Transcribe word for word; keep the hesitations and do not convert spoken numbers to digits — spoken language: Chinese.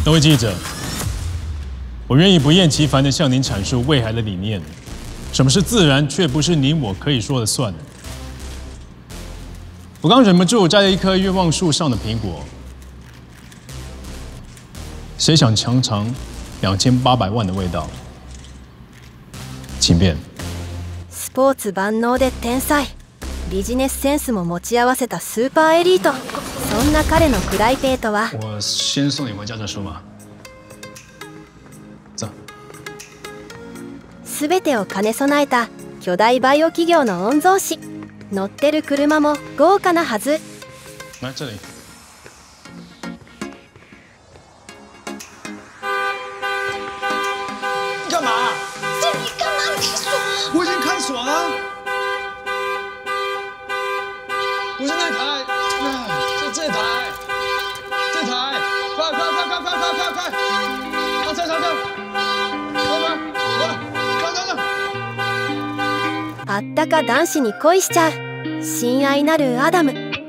各位记者，我愿意不厌其烦地向您阐述魏海的理念。什么是自然，却不是你我可以说了算。我刚忍不住摘了一颗愿望树上的苹果。谁想尝尝两千八百万的味道？请便。 スポーツ万能で天才、ビジネスセンスも持ち合わせたスーパーエリート。そんな彼のプライベートは。 我先送你回家再说吧。走。 すべてを兼ね備えた巨大バイオ企業の御曹司。乗ってる車も豪華なはず。 来这里。 干嘛？ 这你干嘛？你锁？ 我已经开锁了。不是那台，是这台，这台，快快快快快快快快！上车上车！快快快！上上上！ あったか男子に恋しちゃう親愛なるアダム。